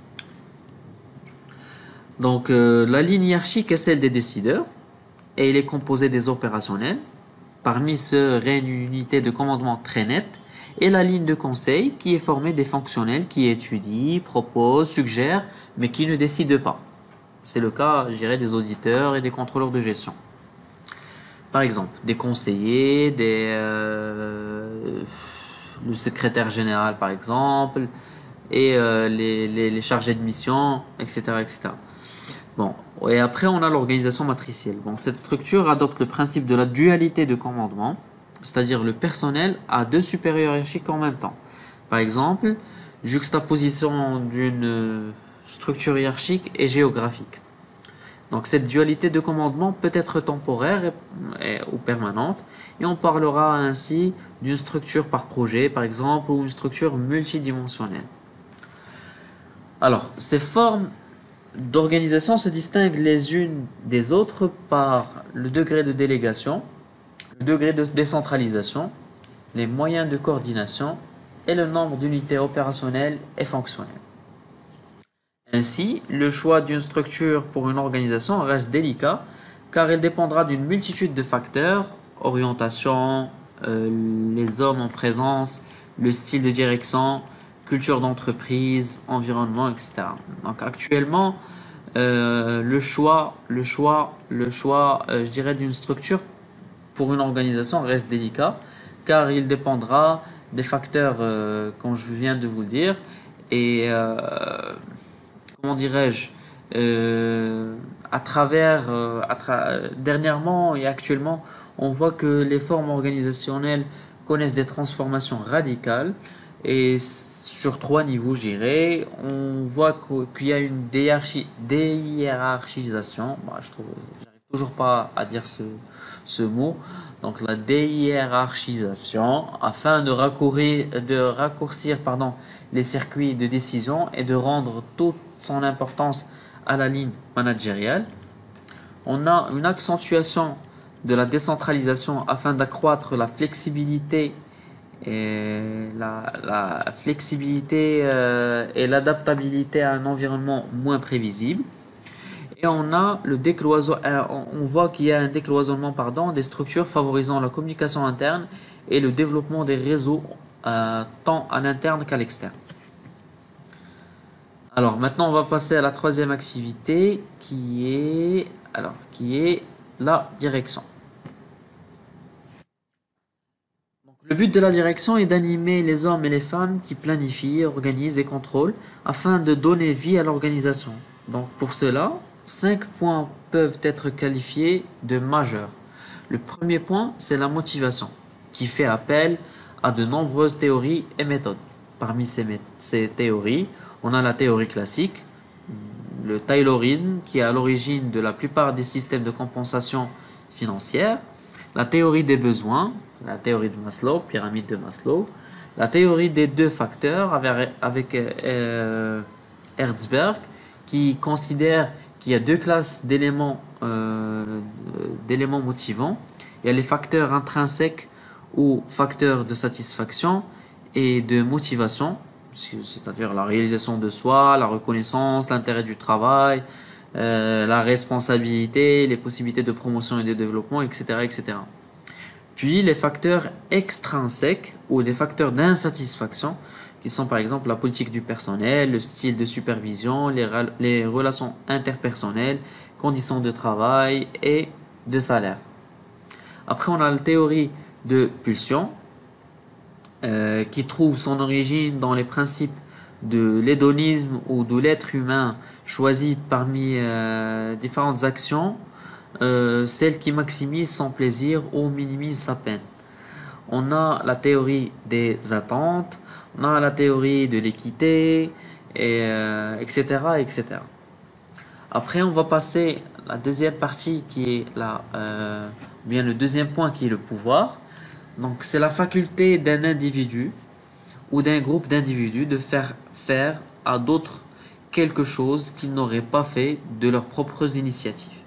Donc, euh, la ligne hiérarchique est celle des décideurs et il est composé des opérationnels. Parmi ceux règne une unité de commandement très nette et la ligne de conseil qui est formée des fonctionnels qui étudient, proposent, suggèrent, mais qui ne décident pas. C'est le cas, je dirais, des auditeurs et des contrôleurs de gestion. Par exemple, des conseillers, des, euh, le secrétaire général par exemple, et euh, les, les, les chargés de mission, et cetera, et cetera. Bon, et après on a l'organisation matricielle. Bon, cette structure adopte le principe de la dualité de commandement, c'est-à-dire le personnel a deux supérieurs hiérarchiques en même temps. Par exemple, juxtaposition d'une structure hiérarchique et géographique. Donc cette dualité de commandement peut être temporaire et, et, ou permanente, et on parlera ainsi d'une structure par projet, par exemple, ou une structure multidimensionnelle. Alors, ces formes d'organisation se distinguent les unes des autres par le degré de délégation, le degré de décentralisation, les moyens de coordination et le nombre d'unités opérationnelles et fonctionnelles. Ainsi, le choix d'une structure pour une organisation reste délicat car il dépendra d'une multitude de facteurs, orientation, euh, les hommes en présence, le style de direction, culture d'entreprise, environnement, et cetera. Donc actuellement, euh, le choix, le choix, le choix, euh, je dirais, d'une structure pour une organisation reste délicat car il dépendra des facteurs, euh, comme je viens de vous le dire, et euh, comment dirais-je, euh, à travers, euh, à tra dernièrement et actuellement, on voit que les formes organisationnelles connaissent des transformations radicales et sur trois niveaux, je dirais. On voit qu'il y a une déhiérarchisation. Bah, je trouve, j'arrive toujours pas à dire ce, ce mot. Donc la déhiérarchisation, afin de raccourcir, de raccourcir pardon, les circuits de décision et de rendre toute son importance à la ligne managériale. On a une accentuation de la décentralisation afin d'accroître la flexibilité et la, la flexibilité euh, et l'adaptabilité à un environnement moins prévisible. Et on a le décloisonnement, euh, on voit qu'il y a un décloisonnement pardon, des structures favorisant la communication interne et le développement des réseaux euh, tant en interne qu'à l'externe. Alors maintenant on va passer à la troisième activité qui est, alors, qui est la direction. Donc, le but de la direction est d'animer les hommes et les femmes qui planifient, organisent et contrôlent afin de donner vie à l'organisation. Donc pour cela, cinq points peuvent être qualifiés de majeurs. Le premier point, c'est la motivation, qui fait appel à de nombreuses théories et méthodes. Parmi ces, ces théories, on a la théorie classique, le taylorisme, qui est à l'origine de la plupart des systèmes de compensation financière, la théorie des besoins, la théorie de Maslow, pyramide de Maslow, la théorie des deux facteurs avec, avec euh, Herzberg, qui considère qu'il y a deux classes d'éléments euh, d'éléments motivants. Il y a les facteurs intrinsèques ou facteurs de satisfaction et de motivation, c'est-à-dire la réalisation de soi, la reconnaissance, l'intérêt du travail, euh, la responsabilité, les possibilités de promotion et de développement, et cetera, et cetera. Puis les facteurs extrinsèques ou des facteurs d'insatisfaction qui sont par exemple la politique du personnel, le style de supervision, les, les relations interpersonnelles, conditions de travail et de salaire. Après, on a la théorie de pulsion euh, qui trouve son origine dans les principes de l'hédonisme ou de l'être humain choisi parmi euh, différentes actions, euh, celle qui maximise son plaisir ou minimise sa peine. On a la théorie des attentes, on a la théorie de l'équité, et, euh, et cetera, et cetera. Après, on va passer à la deuxième partie qui est la, euh, bien le deuxième point qui est le pouvoir. Donc, c'est la faculté d'un individu ou d'un groupe d'individus de faire faire à d'autres quelque chose qu'ils n'auraient pas fait de leurs propres initiatives.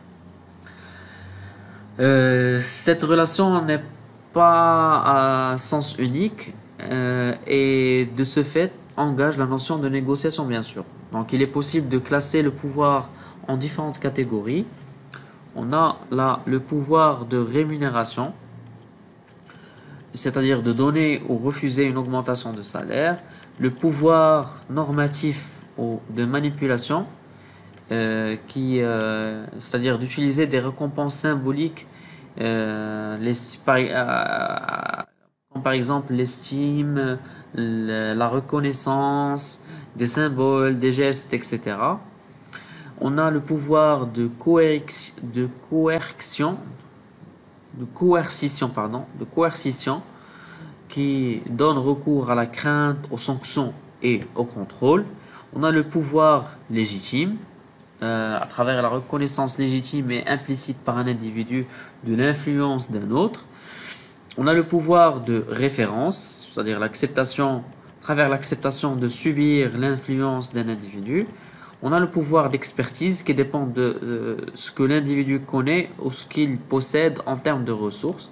Euh, cette relation n'est pas à sens unique euh, et de ce fait engage la notion de négociation bien sûr. Donc il est possible de classer le pouvoir en différentes catégories. On a là le pouvoir de rémunération, c'est-à-dire de donner ou refuser une augmentation de salaire, le pouvoir normatif ou de manipulation, euh, qui, euh, c'est-à-dire d'utiliser des récompenses symboliques, euh, les, par, euh, comme par exemple l'estime, le- la reconnaissance, des symboles, des gestes, et cetera. On a le pouvoir de, coerc- de coercition, de coercition, pardon, de coercition, qui donne recours à la crainte, aux sanctions et au contrôle. On a le pouvoir légitime, euh, à travers la reconnaissance légitime et implicite par un individu de l'influence d'un autre. On a le pouvoir de référence, c'est-à-dire l'acceptation, à travers l'acceptation de subir l'influence d'un individu. On a le pouvoir d'expertise qui dépend de euh, ce que l'individu connaît ou ce qu'il possède en termes de ressources.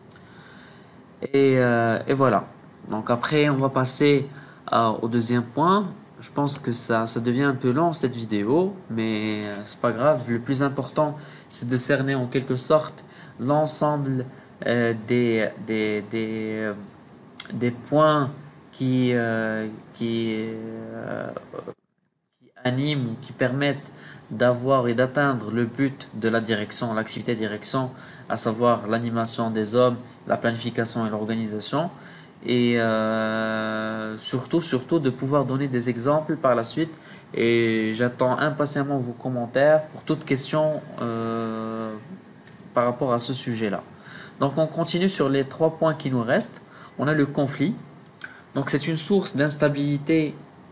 Et, euh, et voilà. Donc après, on va passer euh, au deuxième point. Je pense que ça, ça devient un peu long cette vidéo, mais euh, c'est pas grave. Le plus important, c'est de cerner en quelque sorte l'ensemble euh, des, des, des, euh, des points qui, euh, qui, euh, qui animent ou qui permettent d'avoir et d'atteindre le but de la direction, l'activité direction, à savoir l'animation des hommes, la planification et l'organisation. Et euh, surtout, surtout de pouvoir donner des exemples par la suite. Et j'attends impatiemment vos commentaires pour toute question euh, par rapport à ce sujet-là. Donc on continue sur les trois points qui nous restent. On a le conflit. Donc c'est une source d'instabilité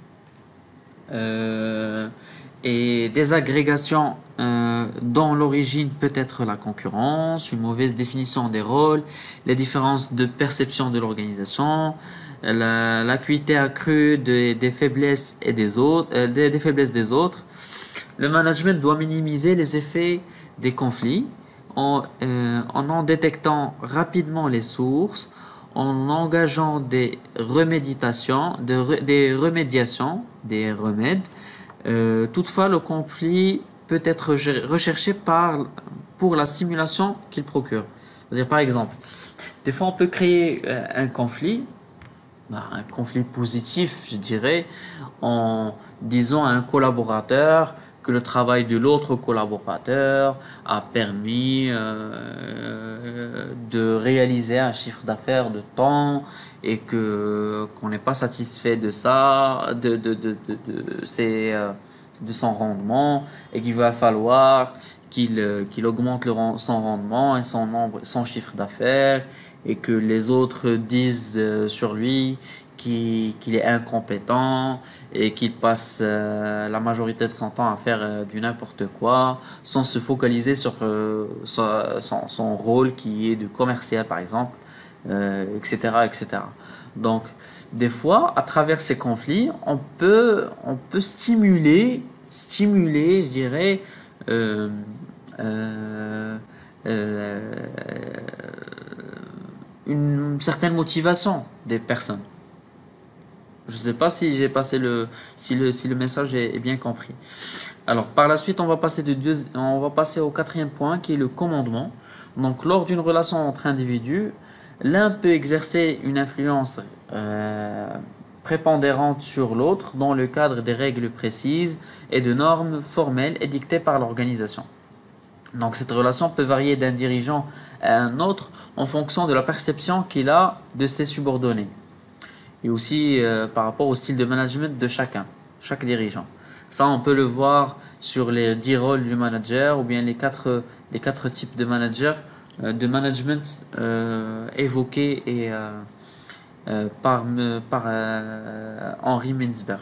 euh, et des agrégations euh, dont l'origine peut être la concurrence, une mauvaise définition des rôles, les différences de perception de l'organisation, la- l'acuité accrue de- des faiblesses et des autres, euh, des, des faiblesses des autres. Le management doit minimiser les effets des conflits en, euh, en en détectant rapidement les sources, en engageant des remédiations, de re- des remédiations, des remèdes. Euh, toutefois, le conflit peut être recherché par, pour la simulation qu'il procure. C'est-à-dire, par exemple, des fois on peut créer euh, un conflit, bah, un conflit positif, je dirais, en disant à un collaborateur que le travail de l'autre collaborateur a permis euh, de réaliser un chiffre d'affaires de temps et que qu'on n'est pas satisfait de ça, de de de de, de, ses, euh, de son rendement et qu'il va falloir qu'il euh, qu'il augmente le, son rendement et son nombre, son chiffre d'affaires et que les autres disent euh, sur lui qu'il qu'il est incompétent et qu'il passe euh, la majorité de son temps à faire euh, du n'importe quoi sans se focaliser sur euh, son, son, son rôle qui est de commercial par exemple, euh, et cetera, et cetera. Donc, des fois, à travers ces conflits, on peut, on peut stimuler, stimuler, je dirais, euh, euh, euh, une certaine motivation des personnes. Je ne sais pas si j'ai passé le si le si le message est, est bien compris. Alors par la suite, on va passer de deux, on va passer au quatrième point qui est le commandement. Donc lors d'une relation entre individus, l'un peut exercer une influence euh, prépondérante sur l'autre dans le cadre des règles précises et de normes formelles édictées par l'organisation. Donc cette relation peut varier d'un dirigeant à un autre en fonction de la perception qu'il a de ses subordonnés et aussi euh, par rapport au style de management de chacun, chaque dirigeant. Ça, on peut le voir sur les dix rôles du manager ou bien les quatre, les quatre types de managers, euh, de management euh, évoqués et, euh, euh, par, par euh, Henri Mintzberg.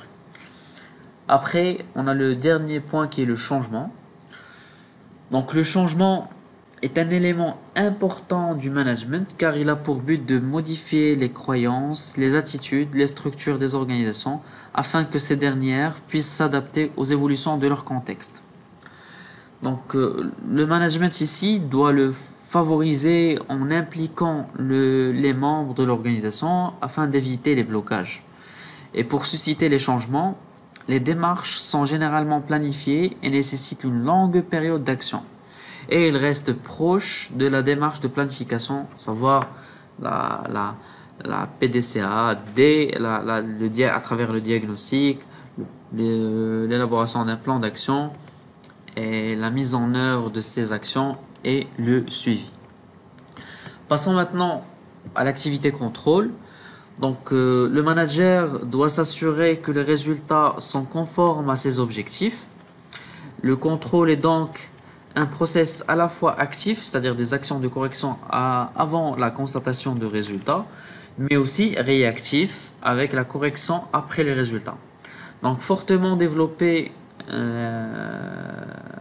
Après, on a le dernier point qui est le changement. Donc le changement est un élément important du management car il a pour but de modifier les croyances, les attitudes, les structures des organisations afin que ces dernières puissent s'adapter aux évolutions de leur contexte. Donc euh, le management ici doit le favoriser en impliquant le, les membres de l'organisation afin d'éviter les blocages. Et pour susciter les changements, les démarches sont généralement planifiées et nécessitent une longue période d'action. Et il reste proche de la démarche de planification, savoir la, la, la P D C A, dès la, la, le, à travers le diagnostic, l'élaboration d'un plan d'action et la mise en œuvre de ces actions et le suivi. Passons maintenant à l'activité contrôle. Donc euh, le manager doit s'assurer que les résultats sont conformes à ses objectifs. Le contrôle est donc un process à la fois actif, c'est-à-dire des actions de correction à, avant la constatation de résultats, mais aussi réactif avec la correction après les résultats. Donc fortement développé, euh,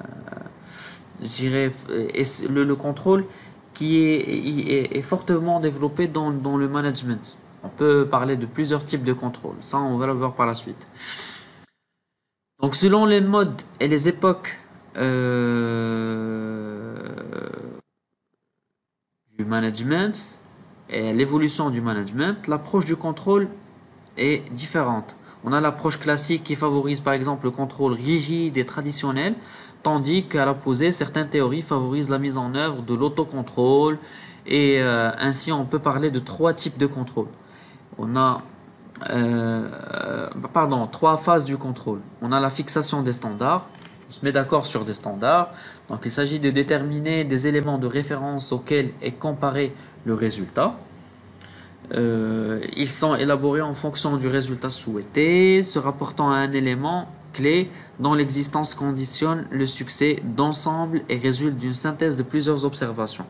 je dirais, le, le contrôle qui est, est, est fortement développé dans, dans le management. On peut parler de plusieurs types de contrôle. Ça, on va le voir par la suite. Donc, selon les modes et les époques euh, du management et l'évolution du management, l'approche du contrôle est différente. On a l'approche classique qui favorise par exemple le contrôle rigide et traditionnel, tandis qu'à l'opposé, certaines théories favorisent la mise en œuvre de l'autocontrôle et euh, ainsi on peut parler de trois types de contrôle. On a euh, pardon, trois phases du contrôle. On a la fixation des standards. On se met d'accord sur des standards. Donc, il s'agit de déterminer des éléments de référence auxquels est comparé le résultat. Euh, ils sont élaborés en fonction du résultat souhaité, se rapportant à un élément clé dont l'existence conditionne le succès d'ensemble et résulte d'une synthèse de plusieurs observations.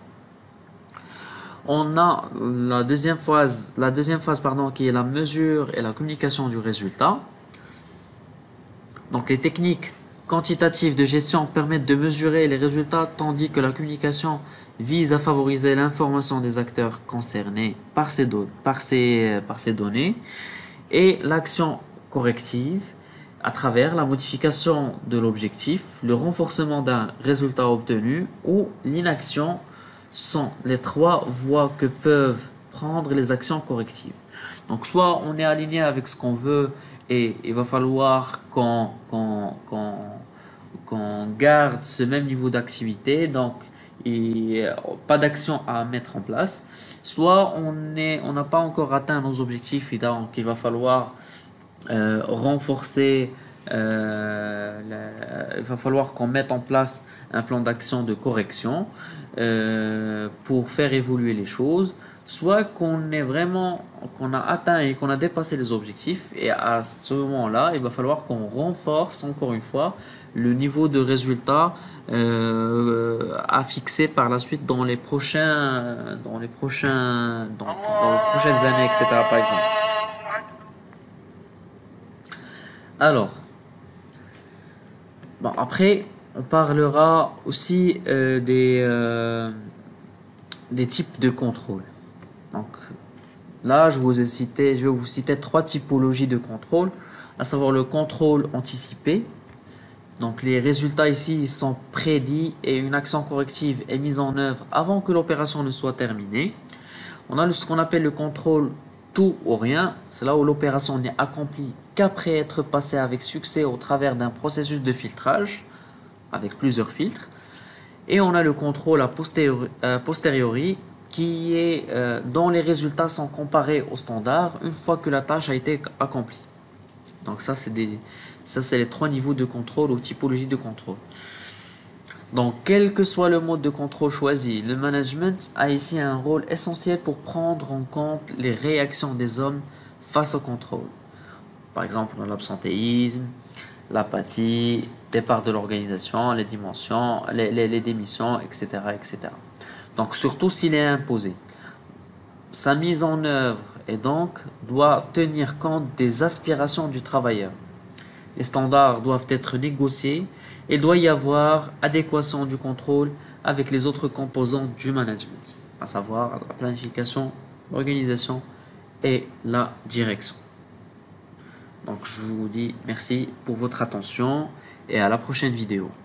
On a la deuxième phase, la deuxième phase pardon, qui est la mesure et la communication du résultat. Donc les techniques quantitatives de gestion permettent de mesurer les résultats tandis que la communication vise à favoriser l'information des acteurs concernés par ces, do par ces, par ces données et l'action corrective à travers la modification de l'objectif, le renforcement d'un résultat obtenu ou l'inaction sont les trois voies que peuvent prendre les actions correctives. Donc soit on est aligné avec ce qu'on veut et il va falloir qu'on qu'on qu'on qu'on garde ce même niveau d'activité, donc et pas d'action à mettre en place. Soit on est on n'a pas encore atteint nos objectifs et donc il va falloir euh, renforcer euh, la, il va falloir qu'on mette en place un plan d'action de correction euh, pour faire évoluer les choses, soit qu'on est vraiment qu'on a atteint et qu'on a dépassé les objectifs et à ce moment-là, il va falloir qu'on renforce encore une fois le niveau de résultat euh, à fixer par la suite dans les prochains dans les prochains dans, dans les prochaines années, et cetera par exemple. Alors, bon, après, on parlera aussi euh, des, euh, des types de contrôle. Donc, là, je vous ai cité, je vais vous citer trois typologies de contrôle, à savoir le contrôle anticipé, Donc les résultats ici sont prédits et une action corrective est mise en œuvre avant que l'opération ne soit terminée. On a ce qu'on appelle le contrôle tout ou rien. C'est là où l'opération n'est accomplie qu'après être passée avec succès au travers d'un processus de filtrage avec plusieurs filtres. Et on a le contrôle a posteriori, euh, posteriori qui est euh, dont les résultats sont comparés au standard une fois que la tâche a été accomplie. Donc ça c'est des ça c'est les trois niveaux de contrôle ou typologie de contrôle. Donc quel que soit le mode de contrôle choisi, le management a ici un rôle essentiel pour prendre en compte les réactions des hommes face au contrôle. Par exemple, l'absentéisme, l'apathie, départ de l'organisation, les dimensions, les, les, les démissions, et cetera, et cetera. Donc surtout s'il est imposé. Sa mise en œuvre et donc doit tenir compte des aspirations du travailleur. Les standards doivent être négociés et il doit y avoir adéquation du contrôle avec les autres composants du management, à savoir la planification, l'organisation et la direction. Donc je vous dis merci pour votre attention et à la prochaine vidéo.